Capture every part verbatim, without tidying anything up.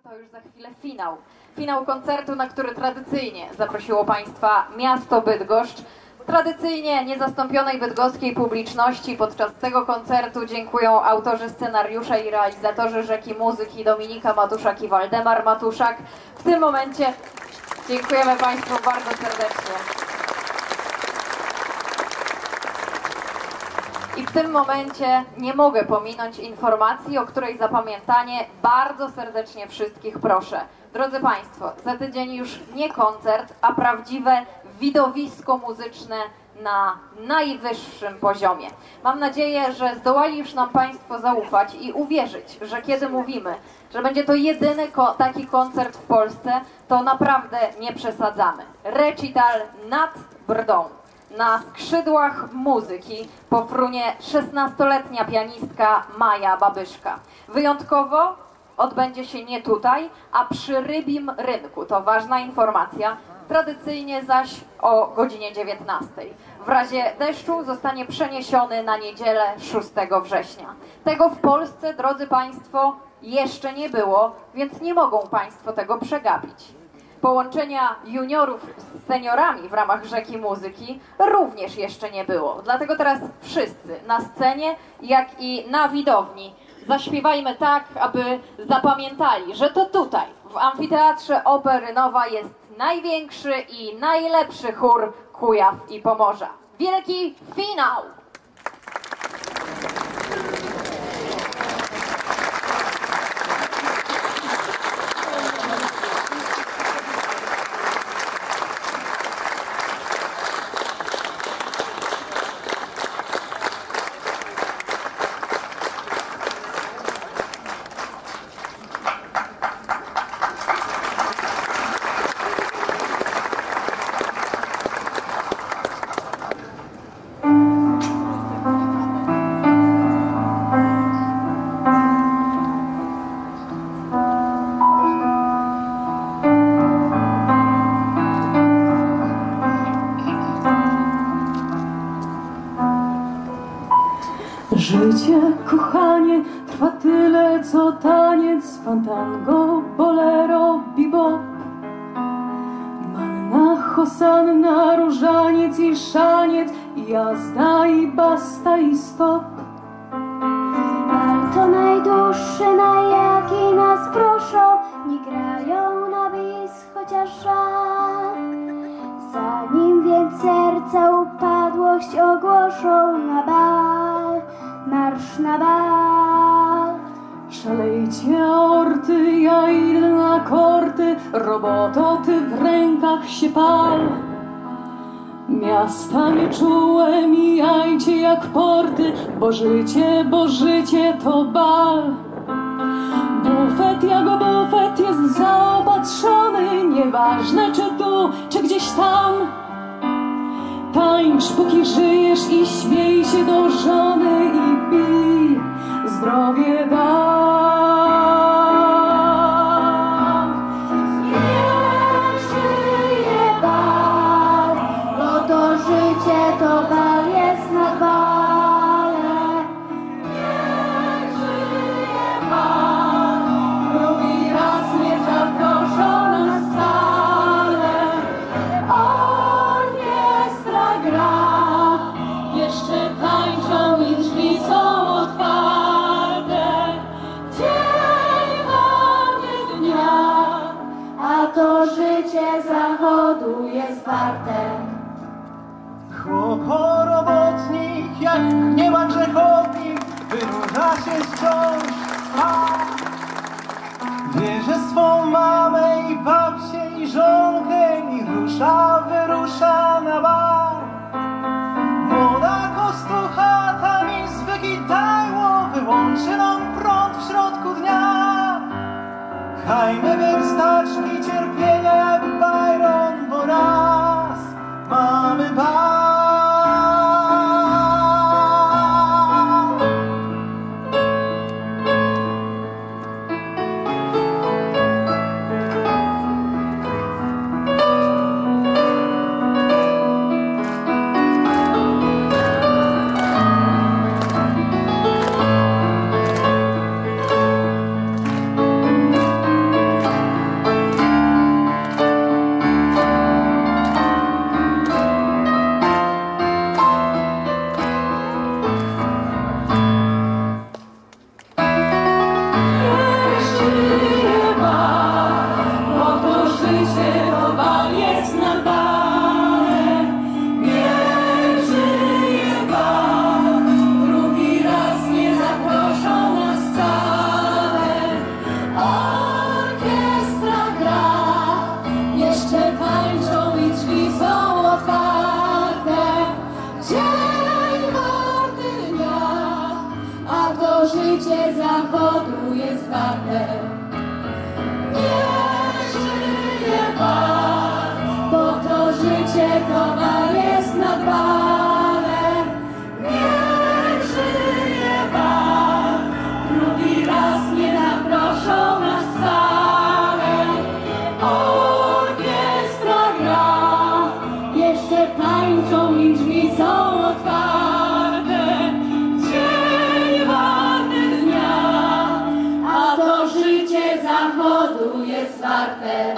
to już za chwilę finał. Finał koncertu, na który tradycyjnie zaprosiło Państwa miasto Bydgoszcz. Tradycyjnie niezastąpionej bydgoskiej publiczności podczas tego koncertu dziękują autorzy scenariusza i realizatorzy Rzeki Muzyki Dominika Matuszak i Waldemar Matuszak. W tym momencie dziękujemy Państwu bardzo serdecznie. I w tym momencie nie mogę pominąć informacji, o której zapamiętanie bardzo serdecznie wszystkich proszę. Drodzy Państwo, za tydzień już nie koncert, a prawdziwe widowisko muzyczne na najwyższym poziomie. Mam nadzieję, że zdołali już nam Państwo zaufać i uwierzyć, że kiedy mówimy, że będzie to jedyny ko taki koncert w Polsce, to naprawdę nie przesadzamy. Recital nad Brdą. Na skrzydłach muzyki pofrunie szesnastoletnia pianistka Maja Babyszka. Wyjątkowo odbędzie się nie tutaj, a przy Rybim Rynku. To ważna informacja. Tradycyjnie zaś o godzinie dziewiętnastej. W razie deszczu zostanie przeniesiony na niedzielę szóstego września. Tego w Polsce, drodzy Państwo, jeszcze nie było, więc nie mogą Państwo tego przegapić. Połączenia juniorów z seniorami w ramach Rzeki Muzyki również jeszcze nie było. Dlatego teraz wszyscy na scenie, jak i na widowni zaśpiewajmy tak, aby zapamiętali, że to tutaj, w Amfiteatrze Opery Nowa jest największy i najlepszy chór Kujaw i Pomorza. Wielki finał! Życie, kochanie, trwa tyle, co taniec, fantango, bolero, bebop. Manna, hosanna, różaniec i szaniec, jazda i basta i stop. Bal to najdłuższy, na jaki nas proszą, nie grają na bis, chociaż żal. Zanim więc serca upadłość ogłoszą, na bal, marsz na bal. Szalejcie aorty, ja idę na korty, roboto ty w rękach się pal. Miastami czułe mijajcie jak porty, bo życie, bo życie to bal. Bufet jak bufet jest zaopatrzony, nieważne czy tu, czy gdzieś tam. Tańcz póki żyjesz i śmiej się do żony i pij, zdrowie dam. Niech żyje bal, bo to życie to bal jest nad balem. Niech żyje bal, drugi raz nie zaproszą nas wcale. Orkiestra gra, jeszcze tańczą i drzwi są otwarte. Dzień koniec dnia, a to życie zachodu jest warte. Chłoporobotnik, jak nie ma grzechotnik, wynurza się wciąż spał. Bierze swą mamę i babcię i żonkę i rusza, wyrusza na bal. Młoda kostuchata mi zwykitało, wyłączy nam prąd w środku dnia. Chajmy więc taczki cierpienia jak Byron, bo raz mamy bal. zachodu jest warte.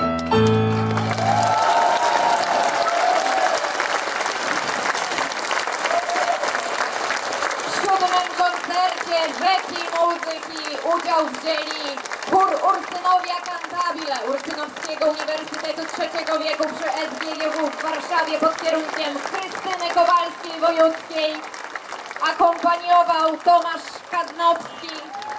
W siódmym koncercie Rzeki Muzyki udział wzięli chór Ursynowia Cantabile Ursynowskiego Uniwersytetu trzeciego wieku przy S G G W w Warszawie pod kierunkiem Krystyny Kowalskiej-Wojuckiej. Akompaniował Tomasz Kadnowski.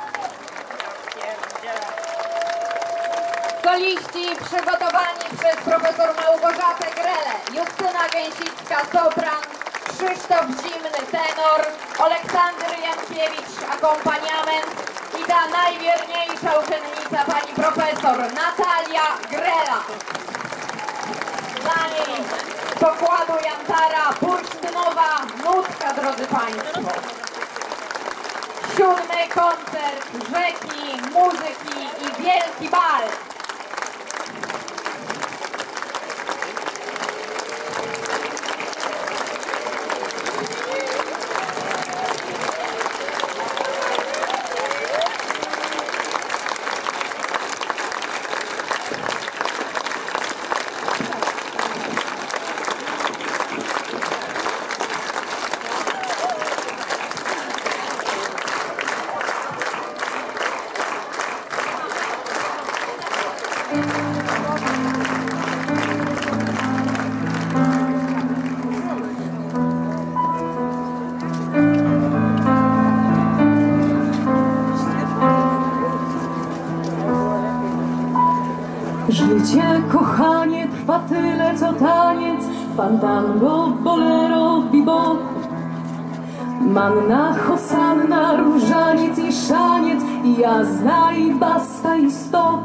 Soliści przygotowani przez profesor Małgorzatę Grelę, Justyna Gęsicka sopran, Krzysztof Zimny tenor, Aleksander Jankiewicz akompaniament i ta najwierniejsza uczennica pani profesor Natalia Grela. Dla niej z pokładu Jantara bursztynowa nutka, drodzy państwo. Siódmy koncert Rzeki Muzyki i Wielki Bal. Życie, kochanie, trwa tyle co taniec, fandango, bolero, bebop. Manna, hosanna, różaniec i szaniec, jazda i basta i stop.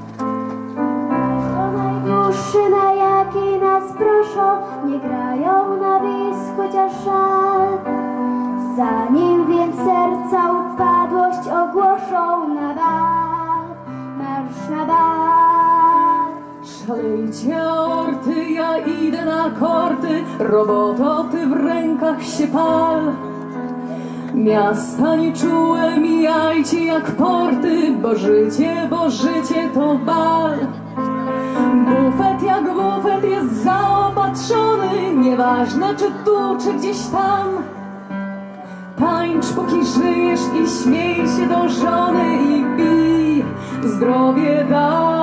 To najdłuższy, na jaki nas proszą, nie grają na wis, chociaż żal. Zanim więc serca upadłość ogłoszą, na bal, marsz na bal. Szalejcie orty, ja idę na korty, roboto, ty w rękach się pal. Miasta nieczułe mijajcie jak porty, bo życie, bo życie to bal. Bufet jak bufet jest zaopatrzony, nieważne czy tu, czy gdzieś tam. Tańcz póki żyjesz i śmiej się do żony i pij, zdrowie da.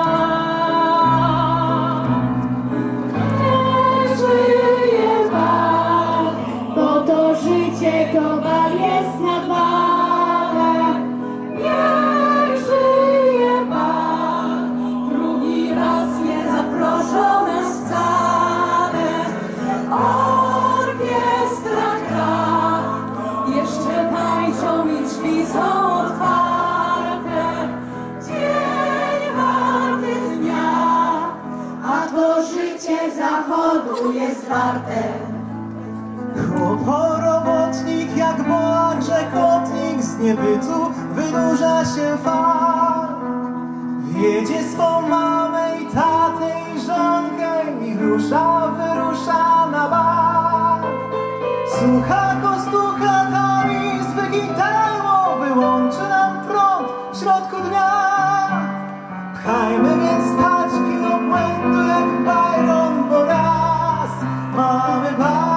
To bal jest nad balem, niech żyje bal. Drugi raz nie zaproszą nas wcale. Orkiestra gra, jeszcze tańczą i drzwi są otwarte. Dzień warty dnia, A to życie zachodu jest warte. Chłoporobotnik jak boa grzechotnik, z niebytu wynurza się fal. Wiedzie swą mamę i tatę i żonkę i rusza, wyrusza na bal. Słucha kostucha tam i z gitarą wyłączy nam prąd w środku dnia. Pchajmy więc taczki obłędu jak Byron, bo raz mamy bal.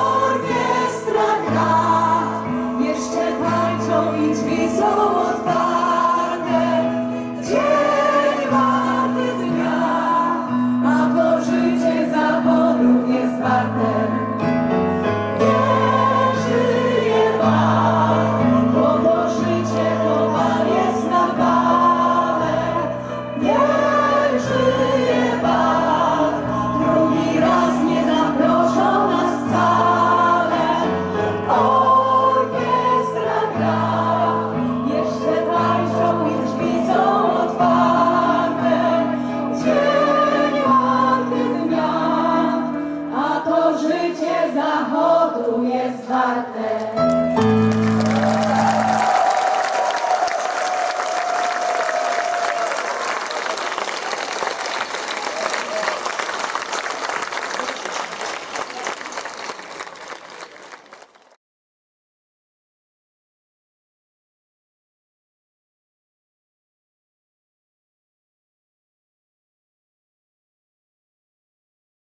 i drzwi są otwarte.